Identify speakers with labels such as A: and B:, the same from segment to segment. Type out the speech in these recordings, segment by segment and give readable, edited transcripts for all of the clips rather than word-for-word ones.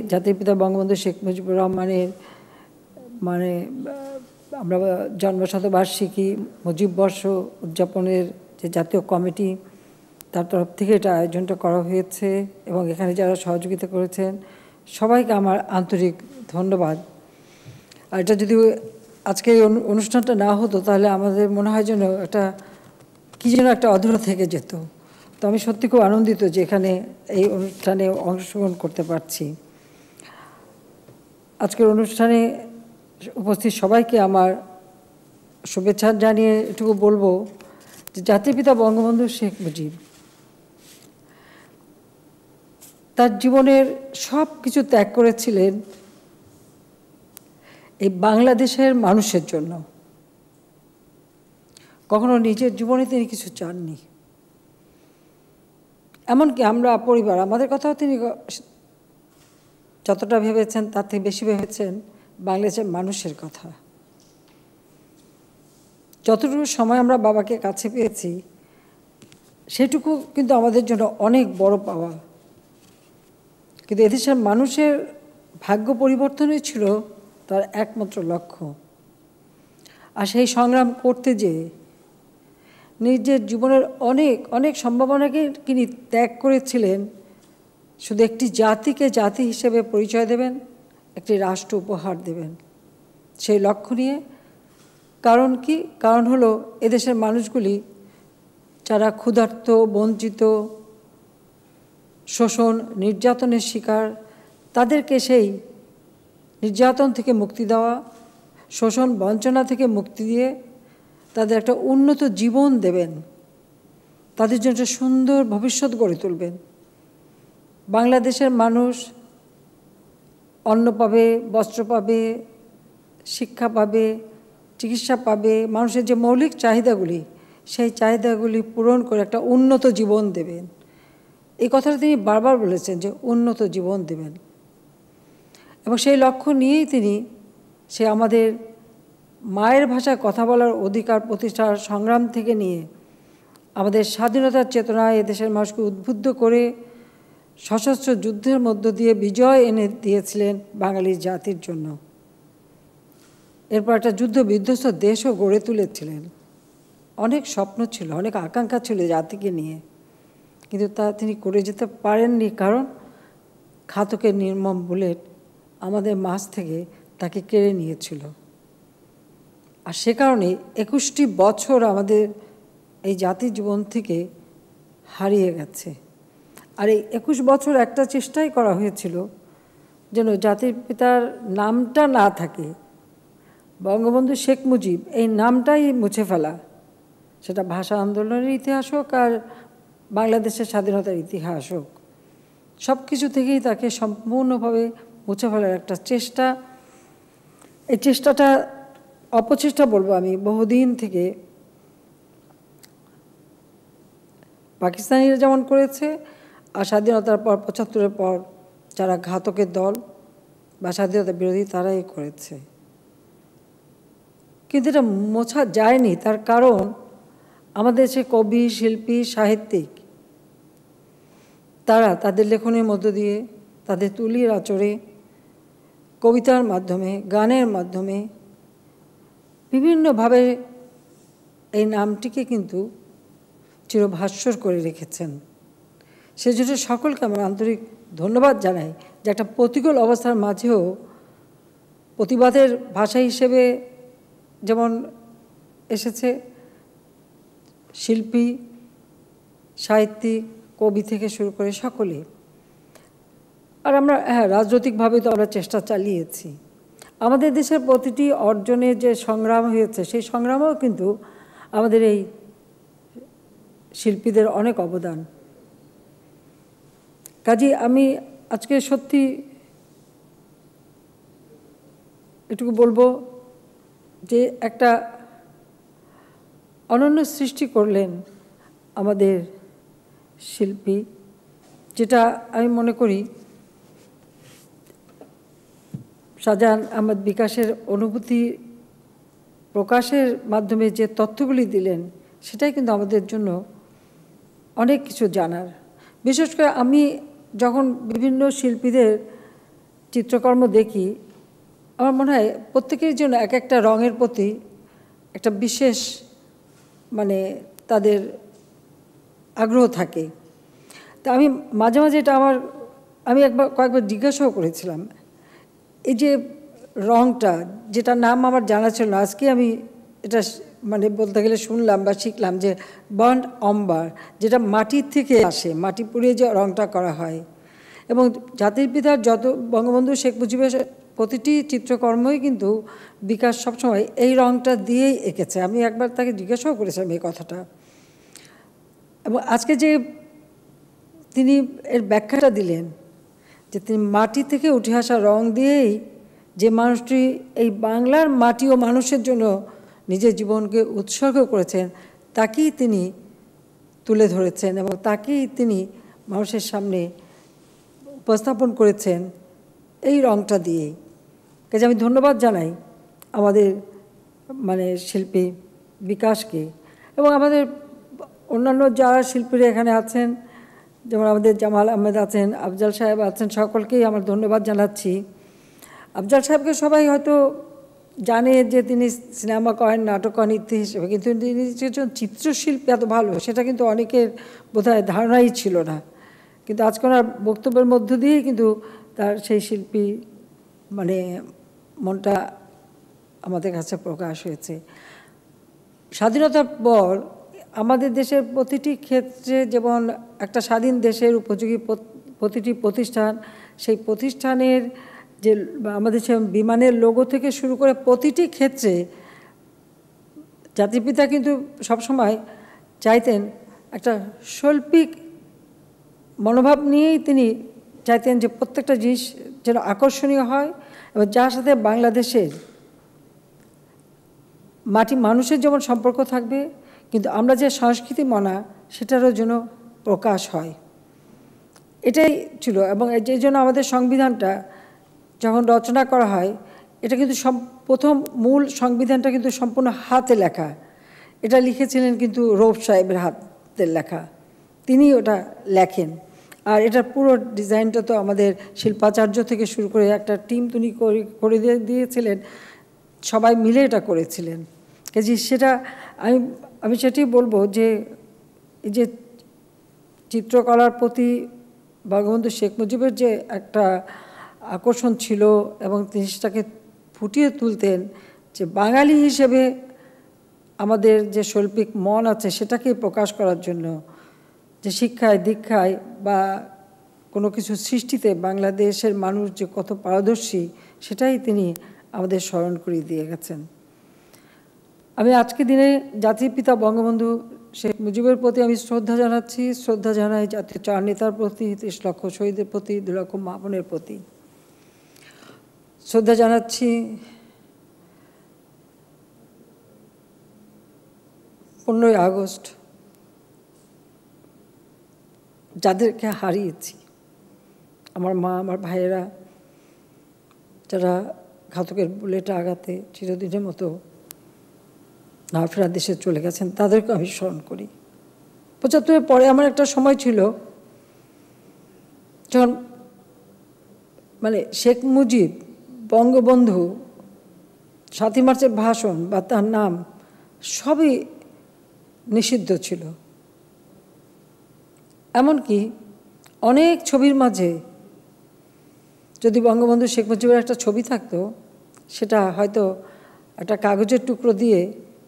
A: জাতির পিতা বঙ্গবন্ধু শেখ মুজিবুর রহমানের মানে আমরা জন্মশতবার্ষিকী মুজিববর্ষ উদযাপনের যে জাতীয় কমিটি তার তরফ থেকে এটা আয়োজনটা করা হয়েছে এবং এখানে যারা সহযোগিতা করেছেন সবাইকে আমার আন্তরিক ধন্যবাদ। আর এটা যদি আজকের এই অনুষ্ঠানটা না হতো তাহলে আমাদের মনে হয় যেন একটা কী যেন একটা অধরা থেকে যেত। তো আমি সত্যি খুব আনন্দিত যে এখানে এই অনুষ্ঠানে অংশগ্রহণ করতে পারছি। আজকের অনুষ্ঠানে উপস্থিত সবাইকে আমার শুভেচ্ছা জানিয়ে এটুকু বলবো যে জাতির পিতা বঙ্গবন্ধু শেখ মুজিব তার জীবনের সব কিছু ত্যাগ করেছিলেন এই বাংলাদেশের মানুষের জন্য। কখনো নিজের জীবনে তিনি কিছু চাননি, এমনকি আমরা পরিবার আমাদের কথাও তিনি যতটা ভেবেছেন তার থেকে বেশি ভেবেছেন বাংলাদেশের মানুষের কথা। যতটুকু সময় আমরা বাবাকে কাছে পেয়েছি সেটুকু কিন্তু আমাদের জন্য অনেক বড় পাওয়া। কিন্তু এদেশের মানুষের ভাগ্য পরিবর্তনই ছিল তার একমাত্র লক্ষ্য। আর সেই সংগ্রাম করতে যেয়ে নিজের জীবনের অনেক অনেক সম্ভাবনাকে তিনি ত্যাগ করেছিলেন শুধু একটি জাতিকে জাতি হিসেবে পরিচয় দেবেন, একটি রাষ্ট্র উপহার দেবেন সেই লক্ষ্য নিয়ে। কারণ কি? কারণ হলো এদেশের মানুষগুলি যারা ক্ষুধার্ত, বঞ্চিত, শোষণ, নির্যাতনের শিকার, তাদেরকে সেই নির্যাতন থেকে মুক্তি দেওয়া, শোষণ বঞ্চনা থেকে মুক্তি দিয়ে তাদের একটা উন্নত জীবন দেবেন, তাদের জন্য একটা সুন্দর ভবিষ্যৎ গড়ে তুলবেন। বাংলাদেশের মানুষ অন্ন পাবে, বস্ত্র পাবে, শিক্ষা পাবে, চিকিৎসা পাবে, মানুষের যে মৌলিক চাহিদাগুলি সেই চাহিদাগুলি পূরণ করে একটা উন্নত জীবন দেবেন। এই কথাটা তিনি বারবার বলেছেন যে উন্নত জীবন দেবেন। এবং সেই লক্ষ্য নিয়েই তিনি আমাদের মায়ের ভাষায় কথা বলার অধিকার প্রতিষ্ঠার সংগ্রাম থেকে নিয়ে আমাদের স্বাধীনতার চেতনায় এদেশের মানুষকে উদ্বুদ্ধ করে সশস্ত্র যুদ্ধের মধ্য দিয়ে বিজয় এনে দিয়েছিলেন বাঙালি জাতির জন্য। এরপর একটা যুদ্ধ বিধ্বস্ত দেশও গড়ে তুলেছিলেন। অনেক স্বপ্ন ছিল, অনেক আকাঙ্ক্ষা ছিল জাতিকে নিয়ে, কিন্তু তা তিনি করে যেতে পারেননি, কারণ ঘাতকের নির্মম বুলেট আমাদের মাঝ থেকে তাকে কেড়ে নিয়েছিল। আর সে কারণে 21টি বছর আমাদের এই জাতির জীবন থেকে হারিয়ে গেছে। আর এই 21 বছর একটা চেষ্টাই করা হয়েছিল যেন জাতির পিতার নামটা না থাকে, বঙ্গবন্ধু শেখ মুজিব এই নামটাই মুছে ফেলা। সেটা ভাষা আন্দোলনের ইতিহাস হোক আর বাংলাদেশের স্বাধীনতার ইতিহাস হোক, সব কিছু থেকেই তাকে সম্পূর্ণভাবে মুছে ফেলার একটা চেষ্টা। এই চেষ্টাটা অপচেষ্টা বলবো আমি, বহুদিন থেকে পাকিস্তানিরা যেমন করেছে, আর স্বাধীনতার পর 75-এর পর যারা ঘাতকের দল বা স্বাধীনতা বিরোধী তারাই করেছে। কিন্তু এটা মোছা যায়নি। তার কারণ আমাদের দেশে কবি, শিল্পী, সাহিত্যিক তারা তাদের লেখনের মধ্য দিয়ে, তাদের তুলির আঁচড়ে, কবিতার মাধ্যমে, গানের মাধ্যমে বিভিন্নভাবে এই নামটিকে কিন্তু চিরভাস্বর করে রেখেছেন। সেজন্য সকলকে আমার আন্তরিক ধন্যবাদ জানাই যে একটা প্রতিকূল অবস্থার মাঝেও প্রতিবাদের ভাষা হিসেবে যেমন এসেছে শিল্পী, সাহিত্যিক, কবি থেকে শুরু করে সকলে। আর আমরা রাজনৈতিকভাবে তো আমরা চেষ্টা চালিয়েছি। আমাদের দেশের প্রতিটি অর্জনের যে সংগ্রাম হয়েছে সেই সংগ্রামেও কিন্তু আমাদের এই শিল্পীদের অনেক অবদান। কাজেই আমি আজকে সত্যি এটুকু বলবো যে একটা অনন্য সৃষ্টি করলেন আমাদের শিল্পী, যেটা আমি মনে করি শাহজাহান আহমেদ বিকাশের অনুভূতি প্রকাশের মাধ্যমে যে তথ্যগুলি দিলেন সেটাই কিন্তু আমাদের জন্য অনেক কিছু জানার। বিশেষ করে আমি যখন বিভিন্ন শিল্পীদের চিত্রকর্ম দেখি, আমার মনে হয় প্রত্যেকের জন্য এক একটা রঙের প্রতি একটা বিশেষ মানে তাদের আগ্রহ থাকে। তা আমি মাঝে মাঝে এটা আমি কয়েকবার জিজ্ঞাসাও করেছিলাম, এই যে রঙটা, যেটা নাম আমার জানা ছিল না, আজকে আমি এটা মানে বলতে গেলে শুনলাম বা শিখলাম যে বার্ন্ট অম্বার, যেটা মাটির থেকে আসে, মাটি পুড়িয়ে যে রঙটা করা হয়। এবং জাতির পিতার বঙ্গবন্ধু শেখ মুজিবের প্রতিটি চিত্রকর্মই কিন্তু বিকাশ সবসময় এই রঙটা দিয়েই এঁকেছে। আমি একবার তাকে জিজ্ঞাসাও করেছিলাম এই কথাটা। এবং আজকে যে তিনি এর ব্যাখ্যাটা দিলেন যে তিনি মাটি থেকে উঠে আসা রং দিয়েই যে মানুষটি এই বাংলার মাটি ও মানুষের জন্য নিজের জীবনকে উৎসর্গ করেছেন, তাকেই তিনি তুলে ধরেছেন এবং তাকেই তিনি মানুষের সামনে উপস্থাপন করেছেন এই রংটা দিয়েই। কাজে আমি ধন্যবাদ জানাই আমাদের মানে শিল্পী বিকাশকে এবং আমাদের অন্যান্য যারা শিল্পীরা এখানে আছেন, যেমন আমাদের জামাল আহমেদ আছেন, আফজাল সাহেব আছেন, সকলকেই আমার ধন্যবাদ জানাচ্ছি। আফজাল সাহেবকে সবাই হয়তো জানে যে তিনি সিনেমা করেন, নাটক করেন ইত্যাদি হিসেবে, কিন্তু তিনি যে চিত্রশিল্পী এত ভালো সেটা কিন্তু অনেকের বোধহয় ধারণাই ছিল না। কিন্তু আজকে ওনার বক্তব্যের মধ্য দিয়েই কিন্তু তার সেই শিল্পী মানে মনটা আমাদের কাছে প্রকাশ হয়েছে। স্বাধীনতার পর আমাদের দেশের প্রতিটি ক্ষেত্রে যেমন একটা স্বাধীন দেশের উপযোগী প্রতিটি প্রতিষ্ঠান, সেই প্রতিষ্ঠানের যে আমাদের সে বিমানের লোগো থেকে শুরু করে প্রতিটি ক্ষেত্রে জাতির পিতা কিন্তু সবসময় চাইতেন একটা শৈল্পিক মনোভাব নিয়েই তিনি চাইতেন যে প্রত্যেকটা জিনিস যেন আকর্ষণীয় হয় এবং যার সাথে বাংলাদেশের মাটি মানুষের যেমন সম্পর্ক থাকবে, কিন্তু আমরা যে সংস্কৃতি মনা সেটারও যেন প্রকাশ হয়, এটাই ছিল। এবং এই জন্য আমাদের সংবিধানটা যখন রচনা করা হয়, এটা কিন্তু প্রথম মূল সংবিধানটা কিন্তু সম্পূর্ণ হাতে লেখা। এটা লিখেছিলেন কিন্তু রৌফ সাহেবের হাতের লেখা, তিনি ওটা লেখেন। আর এটার পুরো ডিজাইনটা তো আমাদের শিল্পাচার্য থেকে শুরু করে একটা টিম তিনি করে দিয়েছিলেন, সবাই মিলে এটা করেছিলেন। কাজে সেটা আমি সেটাই বলবো যে এই যে চিত্রকলার প্রতি বঙ্গবন্ধু শেখ মুজিবের যে একটা আকর্ষণ ছিল এবং তিনি সেটাকে ফুটিয়ে তুলতেন, যে বাঙালি হিসেবে আমাদের যে শৈল্পিক মন আছে সেটাকে প্রকাশ করার জন্য, যে শিক্ষায় দীক্ষায় বা কোনো কিছু সৃষ্টিতে বাংলাদেশের মানুষ যে কত পারদর্শী সেটাই তিনি আমাদের স্মরণ করিয়ে দিয়ে গেছেন। আমি আজকে দিনে জাতির পিতা বঙ্গবন্ধু শেখ মুজিবের প্রতি আমি শ্রদ্ধা জানাচ্ছি, শ্রদ্ধা জানাই জাতীয় চার নেতার প্রতি, 30 লক্ষ শহীদের প্রতি, 2 লক্ষ মা বোনের প্রতি শ্রদ্ধা জানাচ্ছি। 15ই আগস্ট যাদেরকে হারিয়েছি, আমার মা, আমার ভাইয়েরা, যারা ঘাতকের বুলেটে আঘাতে চিরদিনের মতো না ফেরার দেশে চলে গেছেন, তাদেরকে আমি স্মরণ করি। 75-এর পরে আমার একটা সময় ছিল যখন মানে শেখ মুজিব, বঙ্গবন্ধু, 7ই মার্চের ভাষণ বা তার নাম সবই নিষিদ্ধ ছিল। এমনকি অনেক ছবির মাঝে যদি বঙ্গবন্ধু শেখ মুজিবের একটা ছবি থাকতো, সেটা হয়তো একটা কাগজের টুকরো দিয়ে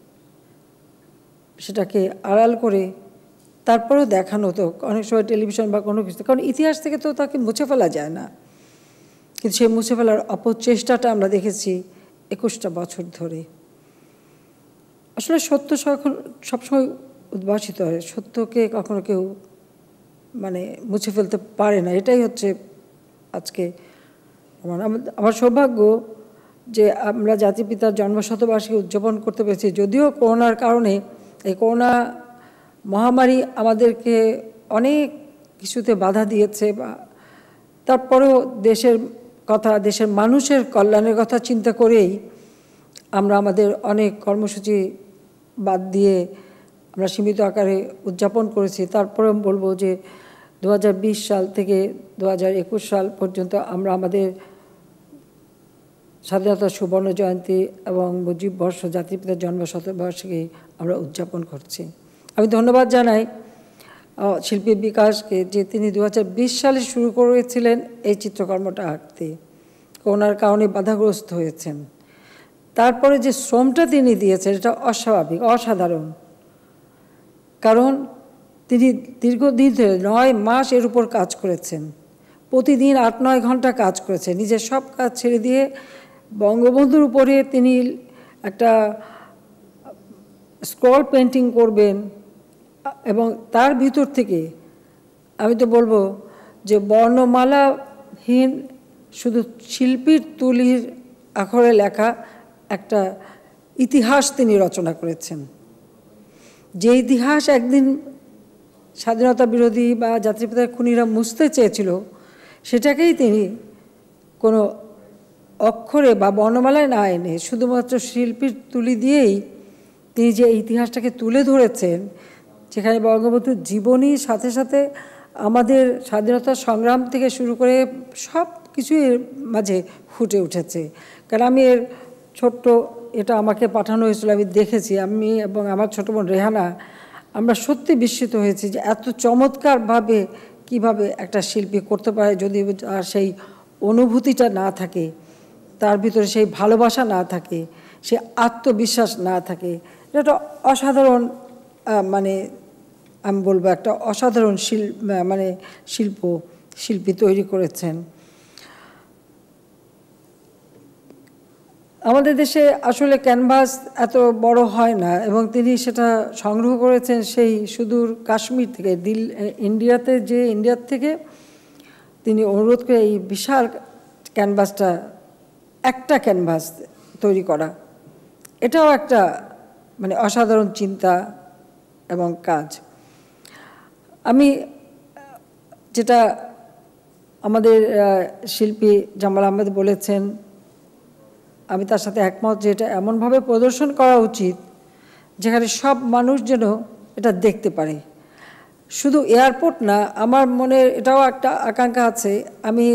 A: সেটাকে আড়াল করে তারপরেও দেখানো হতো, অনেক সময় টেলিভিশন বা কোনো কিছু, কারণ ইতিহাস থেকে তো তাকে মুছে ফেলা যায় না। কিন্তু সেই মুছে ফেলার অপচেষ্টাটা আমরা দেখেছি 21টা বছর ধরে। আসলে সত্য সবসময় উদ্ভাসিত হয়, সত্যকে কখনো কেউ মানে মুছে ফেলতে পারে না। এটাই হচ্ছে আজকে আমার সৌভাগ্য যে আমরা জাতির পিতার জন্মশতবার্ষিকী উদযাপন করতে পেরেছি। যদিও করোনার কারণে, এই করোনা মহামারী আমাদেরকে অনেক কিছুতে বাধা দিয়েছে, বা তারপরেও দেশের কথা, দেশের মানুষের কল্যাণের কথা চিন্তা করেই আমরা আমাদের অনেক কর্মসূচি বাদ দিয়ে আমরা সীমিত আকারে উদযাপন করেছি। তারপরে বলবো যে 2020 সাল থেকে 2021 সাল পর্যন্ত আমরা আমাদের স্বাধীনতা সুবর্ণ জয়ন্তী এবং মুজিব বর্ষ জাতির পিতার জন্ম শতবার্ষিকী আমরা উদযাপন করছি। আমি ধন্যবাদ জানাই শিল্পী বিকাশকে যে তিনি 2020 সালে শুরু করেছিলেন এই চিত্রকর্মটা আঁকতে, ওনার কারণে বাধাগ্রস্ত হয়েছেন। তারপরে যে শ্রমটা তিনি দিয়েছেন এটা অস্বাভাবিক, অসাধারণ। কারণ তিনি দীর্ঘদিন ধরে 9 মাস এর উপর কাজ করেছেন, প্রতিদিন 8-9 ঘন্টা কাজ করেছেন, নিজের সব কাজ ছেড়ে দিয়ে বঙ্গবন্ধুর উপরে তিনি একটা স্ক্রল পেন্টিং করবেন এবং তার ভিতর থেকে আমি তো বলবো যে বর্ণমালাহীন শুধু শিল্পীর তুলির আখরে লেখা একটা ইতিহাস তিনি রচনা করেছেন। যে ইতিহাস একদিন স্বাধীনতা বিরোধী বা জাতির পিতার খুনিরা মুছতে চেয়েছিল, সেটাকেই তিনি কোনো অক্ষরে বা বর্ণমালায় না এনে শুধুমাত্র শিল্পীর তুলি দিয়েই তিনি যে ইতিহাসটাকে তুলে ধরেছেন, যেখানে বঙ্গবন্ধুর জীবনীর সাথে সাথে আমাদের স্বাধীনতা সংগ্রাম থেকে শুরু করে সব কিছুই এর মাঝে ফুটে উঠেছে। কারণ আমি এর ছোট্ট, এটা আমাকে পাঠানো হয়েছিল, আমি দেখেছি, আমি এবং আমার ছোটো বোন রেহানা আমরা সত্যি বিস্মিত হয়েছি যে এত চমৎকারভাবে কিভাবে একটা শিল্পী করতে পারে যদি আর সেই অনুভূতিটা না থাকে, তার ভিতরে সেই ভালোবাসা না থাকে, সে আত্মবিশ্বাস না থাকে। এটা অসাধারণ, মানে আমি বলবো একটা অসাধারণ শিল্পী তৈরি করেছেন। আমাদের দেশে আসলে ক্যানভাস এত বড় হয় না এবং তিনি সেটা সংগ্রহ করেছেন সেই সুদূর কাশ্মীর থেকে, ইন্ডিয়ার থেকে তিনি অনুরোধ করে এই বিশাল ক্যানভাসটা, একটা ক্যানভাস তৈরি করা, এটাও একটা মানে অসাধারণ চিন্তা এবং কাজ। আমি যেটা আমাদের শিল্পী জামাল আহমেদ বলেছেন, আমি তার সাথে একমত যে এটা এমনভাবে প্রদর্শন করা উচিত যেখানে সব মানুষ যেন এটা দেখতে পারে। শুধু এয়ারপোর্ট না, আমার মনে এটাও একটা আকাঙ্ক্ষা আছে। আমি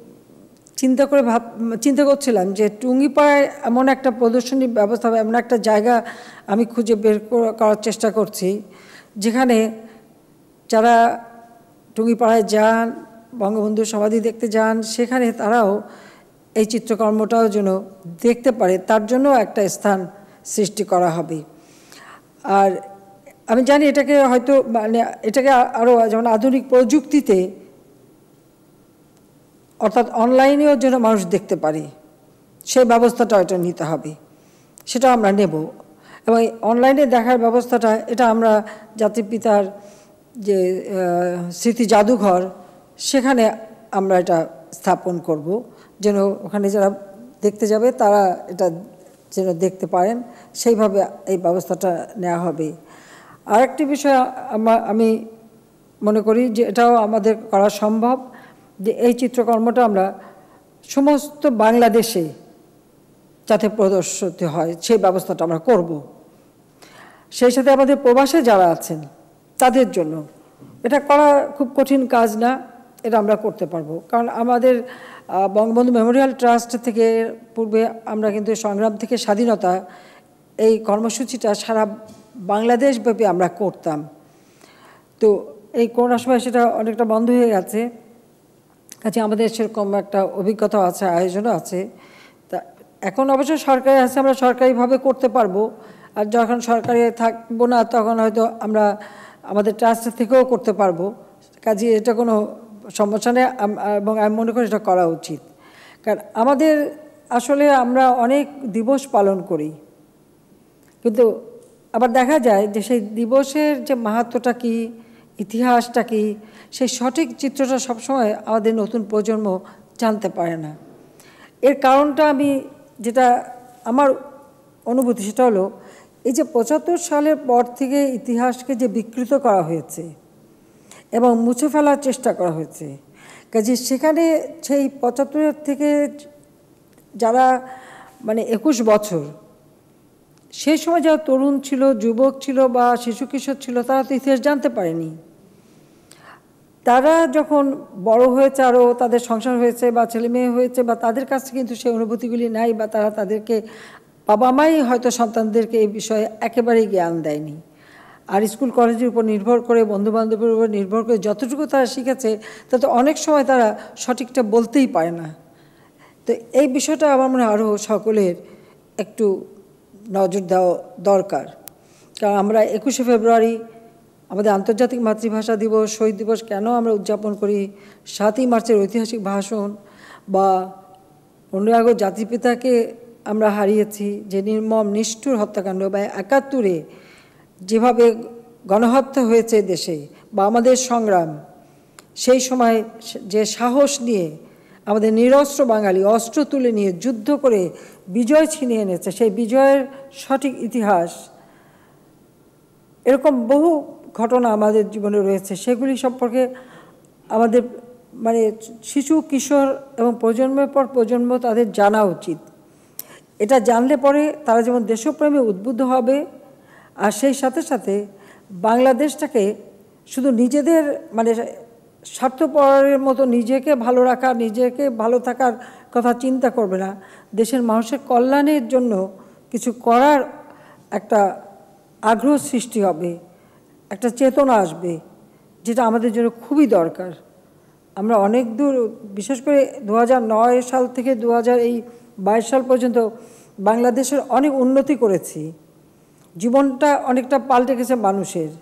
A: চিন্তা করছিলাম যে টুঙ্গিপাড়ায় এমন একটা প্রদর্শনীর ব্যবস্থা, এমন একটা জায়গা আমি খুঁজে বের করার চেষ্টা করছি যেখানে যারা টুঙ্গিপাড়ায় যান, বঙ্গবন্ধুর সমাধি দেখতে যান, সেখানে তারাও এই চিত্রকর্মটাও যেন দেখতে পারে, তার জন্য একটা স্থান সৃষ্টি করা হবে। আর আমি জানি এটাকে হয়তো মানে এটাকে আরও যেমন আধুনিক প্রযুক্তিতে, অর্থাৎ অনলাইনেও যেন মানুষ দেখতে পারে, সেই ব্যবস্থাটা এটা নিতে হবে, সেটা আমরা নেব। এবং অনলাইনে দেখার ব্যবস্থাটা এটা আমরা জাতির পিতার যে স্মৃতি জাদুঘর, সেখানে আমরা এটা স্থাপন করব, যেন ওখানে যারা দেখতে যাবে তারা এটা যেন দেখতে পারেন, সেইভাবে এই ব্যবস্থাটা নেওয়া হবে। আরেকটি বিষয় আমি মনে করি যে এটাও আমাদের করা সম্ভব, যে এই চিত্রকর্মটা আমরা সমস্ত বাংলাদেশে যাতে প্রদর্শিত হয় সেই ব্যবস্থাটা আমরা করব। সেই সাথে আমাদের প্রবাসে যারা আছেন তাদের জন্য এটা করা খুব কঠিন কাজ না, এটা আমরা করতে পারবো। কারণ আমাদের বঙ্গবন্ধু মেমোরিয়াল ট্রাস্ট থেকে পূর্বে আমরা কিন্তু সংগ্রাম থেকে স্বাধীনতা এই কর্মসূচিটা সারা বাংলাদেশব্যাপী আমরা করতাম। তো এই করোনার সময় সেটা অনেকটা বন্ধ হয়ে গেছে, কাজে আমাদের সেরকম একটা অভিজ্ঞতা আছে, আয়োজনও আছে। তা এখন অবশ্য সরকারি আছে, আমরা সরকারিভাবে করতে পারবো। আর যখন সরকারি থাকবো না তখন হয়তো আমরা আমাদের ট্রাস্ট থেকেও করতে পারবো, কাজে এটা কোনো সমস্যা নেই। এবং আমি মনে করি এটা করা উচিত। কারণ আমাদের আসলে আমরা অনেক দিবস পালন করি, কিন্তু আবার দেখা যায় যে সেই দিবসের যে মাহাত্ম্যটা কী, ইতিহাসটা কী, সেই সঠিক চিত্রটা সবসময় আমাদের নতুন প্রজন্ম জানতে পারে না। এর কারণটা আমি যেটা আমার অনুভূতি সেটা হলো এই যে 75 সালের পর থেকে ইতিহাসকে যে বিকৃত করা হয়েছে এবং মুছে ফেলার চেষ্টা করা হয়েছে, কাজে সেখানে সেই 75 থেকে যারা মানে 21 বছর, সেই সময় যারা তরুণ ছিল, যুবক ছিল বা শিশু কিশোর ছিল, তারা তো ইতিহাস জানতে পারেনি। তারা যখন বড় হয়েছে, আরও তাদের সংসার হয়েছে বা ছেলে মেয়ে হয়েছে, বা তাদের কাছে কিন্তু সেই অনুভূতিগুলি নাই, বা তারা তাদেরকে বাবা মাই হয়তো সন্তানদেরকে এই বিষয়ে একেবারেই জ্ঞান দেয়নি। আর স্কুল কলেজের উপর নির্ভর করে, বন্ধুবান্ধবের উপর নির্ভর করে যতটুকু তারা শিখেছে, তাতে অনেক সময় তারা সঠিকটা বলতেই পারে না। তো এই বিষয়টা আমার মনে হয় আরও সকলের একটু নজর দেওয়া দরকার। কারণ আমরা 21শে ফেব্রুয়ারি আমাদের আন্তর্জাতিক মাতৃভাষা দিবস, শহীদ দিবস কেন আমরা উদযাপন করি, 7ই মার্চের ঐতিহাসিক ভাষণ, বা 15ই আগস্ট জাতির পিতাকে আমরা হারিয়েছি, যে নির্মম নিষ্ঠুর হত্যাকাণ্ড, বা 71-এ যেভাবে গণহত্যা হয়েছে দেশে, বা আমাদের সংগ্রাম, সেই সময় যে সাহস নিয়ে আমাদের নিরস্ত্র বাঙালি অস্ত্র তুলে নিয়ে যুদ্ধ করে বিজয় ছিনিয়ে এনেছে, সেই বিজয়ের সঠিক ইতিহাস, এরকম বহু ঘটনা আমাদের জীবনে রয়েছে। সেগুলি সম্পর্কে আমাদের মানে শিশু, কিশোর এবং প্রজন্মের পর প্রজন্ম তাদের জানা উচিত। এটা জানলে পরে তারা যেমন দেশপ্রেমে উদ্বুদ্ধ হবে, আর সেই সাথে সাথে বাংলাদেশটাকে শুধু নিজেদের মানে স্বার্থপরের মতো নিজেকে ভালো রাখা, নিজেকে ভালো থাকার কথা চিন্তা করবে না, দেশের মানুষের কল্যাণের জন্য কিছু করার একটা আগ্রহ সৃষ্টি হবে, একটা চেতনা আসবে, যেটা আমাদের জন্য খুবই দরকার। আমরা অনেক দূর, বিশেষ করে 2009 সাল থেকে 2022 সাল পর্যন্ত বাংলাদেশের অনেক উন্নতি করেছি। জীবনটা অনেকটা পাল্টে গেছে মানুষের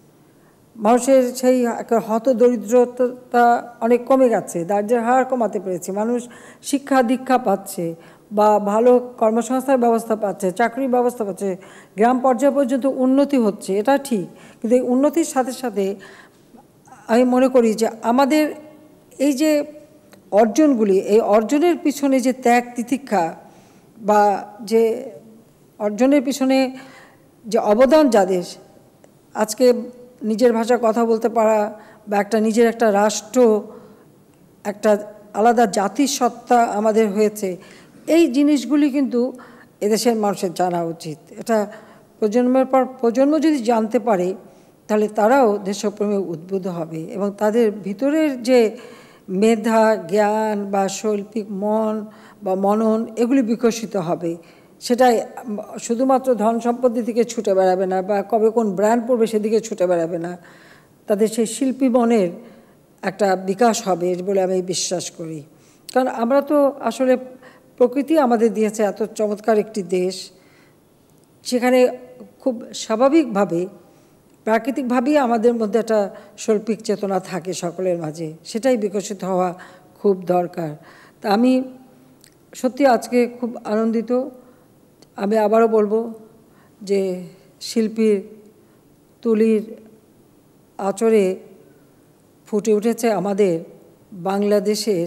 A: সেই হতদরিদ্রতা অনেক কমে গেছে, দারিদ্র্যের হার কমাতে পেরেছি, মানুষ শিক্ষা দীক্ষা পাচ্ছে, বা ভালো কর্মসংস্থান ব্যবস্থা পাচ্ছে, চাকরির ব্যবস্থা পাচ্ছে, গ্রাম পর্যায় পর্যন্ত উন্নতি হচ্ছে, এটা ঠিক। কিন্তু এই উন্নতির সাথে সাথে আমি মনে করি যে আমাদের এই যে অর্জনগুলি, এই অর্জনের পিছনে যে ত্যাগ তিতিক্ষা, বা যে অর্জনের পিছনে যে অবদান যাদের, আজকে নিজের ভাষায় কথা বলতে পারা, বা নিজের একটা রাষ্ট্র, একটা আলাদা জাতিসত্তা আমাদের হয়েছে, এই জিনিসগুলি কিন্তু এদেশের মানুষের জানা উচিত। এটা প্রজন্মের পর প্রজন্ম যদি জানতে পারে, তাহলে তারাও দেশপ্রেমে উদ্বুদ্ধ হবে, এবং তাদের ভিতরের যে মেধা, জ্ঞান বা শৈল্পিক মন বা মনন, এগুলি বিকশিত হবে। সেটাই শুধুমাত্র ধন সম্পত্তির দিকে ছুটে বেড়াবে না, বা কবে কোন ব্র্যান্ড পড়বে সেদিকে ছুটে বেড়াবে না, তাদের সেই শিল্পী মনের একটা বিকাশ হবে বলে আমি বিশ্বাস করি। কারণ আমরা তো আসলে প্রকৃতি আমাদের দিয়েছে এত চমৎকার একটি দেশ, সেখানে খুব স্বাভাবিকভাবে প্রাকৃতিকভাবেই আমাদের মধ্যে একটা শৈল্পিক চেতনা থাকে সকলের মাঝে, সেটাই বিকশিত হওয়া খুব দরকার। তা আমি সত্যি আজকে খুব আনন্দিত। আমি আবারও বলবো যে শিল্পীর তুলির আঁচড়ে ফুটে উঠেছে আমাদের বাংলাদেশের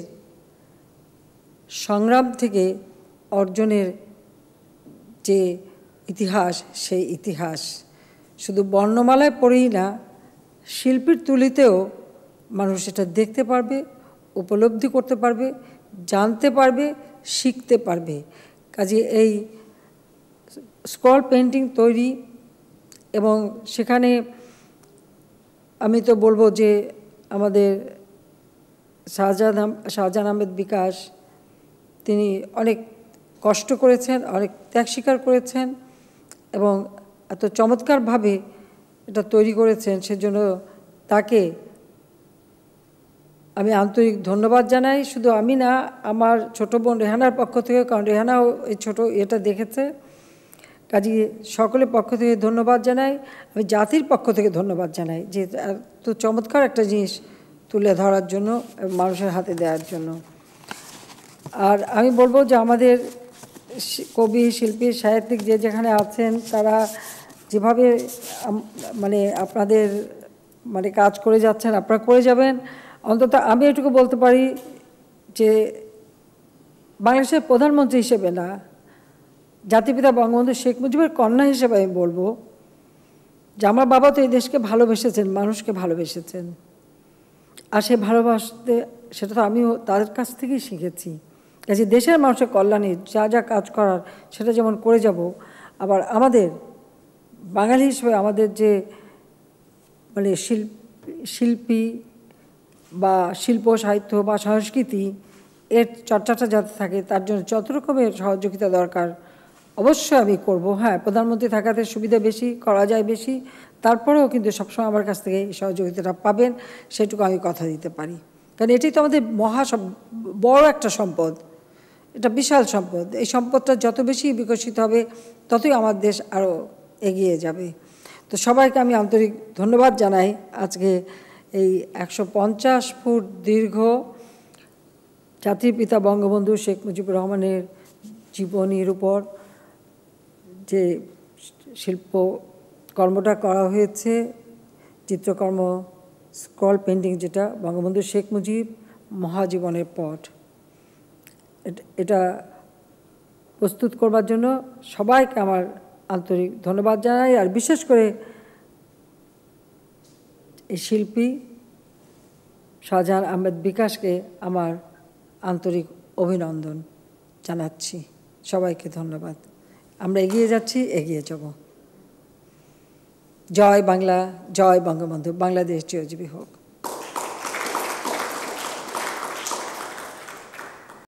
A: সংগ্রাম থেকে অর্জনের যে ইতিহাস, সেই ইতিহাস শুধু বর্ণমালায় পড়েই না, শিল্পীর তুলিতেও মানুষ এটা দেখতে পারবে, উপলব্ধি করতে পারবে, জানতে পারবে, শিখতে পারবে। কাজে এই স্ক্রল পেন্টিং তৈরি, এবং সেখানে আমি তো বলবো যে আমাদের শাহজাহান আহমেদ বিকাশ, তিনি অনেক কষ্ট করেছেন, অনেক ত্যাগ স্বীকার করেছেন, এবং এত চমৎকারভাবে এটা তৈরি করেছেন, সেজন্য তাকে আমি আন্তরিক ধন্যবাদ জানাই। শুধু আমি না, আমার ছোটো বোন রেহানার পক্ষ থেকে, কারণ রেহানাও এই ছোটো এটা দেখেছে, কাজে সকলের পক্ষ থেকে ধন্যবাদ জানাই। আমি জাতির পক্ষ থেকে ধন্যবাদ জানাই যে এত চমৎকার একটা জিনিস তুলে ধরার জন্য, মানুষের হাতে দেওয়ার জন্য। আর আমি বলবো যে আমাদের কবি, শিল্পী, সাহিত্যিক যে যেখানে আছেন, তারা যেভাবে মানে আপনাদের মানে কাজ করে যাচ্ছেন, আপনারা করে যাবেন। অন্তত আমি এটুকু বলতে পারি যে বাংলাদেশের প্রধানমন্ত্রী হিসেবে না, জাতিপিতা বঙ্গবন্ধু শেখ মুজিবের কন্যা হিসেবে আমি বলবো যে আমার বাবা তো এই দেশকে ভালোবেসেছেন, মানুষকে ভালোবেসেছেন, আর সে ভালোবাসতে সেটা তো আমিও তাদের কাছ থেকেই শিখেছি। কাজে দেশের মানুষের কল্যাণে যা যা কাজ করার সেটা যেমন করে যাব, আবার আমাদের বাঙালি হিসেবে আমাদের যে মানে শিল্পী, বা শিল্প সাহিত্য বা সংস্কৃতি এর চর্চাটা যাতে থাকে, তার জন্য যত রকমের সহযোগিতা দরকার অবশ্যই আমি করব। হ্যাঁ, প্রধানমন্ত্রী থাকাতে সুবিধা বেশি, করা যায় বেশি, তারপরেও কিন্তু সবসময় আমার কাছ থেকে এই সহযোগিতাটা পাবেন, সেটুকু আমি কথা দিতে পারি। কারণ এটাই তো আমাদের বড় একটা সম্পদ, এটা বিশাল সম্পদ। এই সম্পদটা যত বেশি বিকশিত হবে ততই আমার দেশ আরও এগিয়ে যাবে। তো সবাইকে আমি আন্তরিক ধন্যবাদ জানাই আজকে এই 150 ফুট দীর্ঘ জাতির পিতা বঙ্গবন্ধু শেখ মুজিবুর রহমানের জীবনীর উপর যে শিল্পকর্মটা করা হয়েছে, চিত্রকর্ম, স্ক্রল পেন্টিং, যেটা বঙ্গবন্ধু শেখ মুজিব মহাজীবনের পট, এটা প্রস্তুত করবার জন্য সবাইকে আমার আন্তরিক ধন্যবাদ জানাই। আর বিশেষ করে এই শিল্পী শাহজাহান আহমেদ বিকাশকে আমার আন্তরিক অভিনন্দন জানাচ্ছি। সবাইকে ধন্যবাদ। আমরা এগিয়ে যাচ্ছি, এগিয়ে যাব। জয় বাংলা, জয় বঙ্গবন্ধু। বাংলাদেশ চিরজীবী হোক।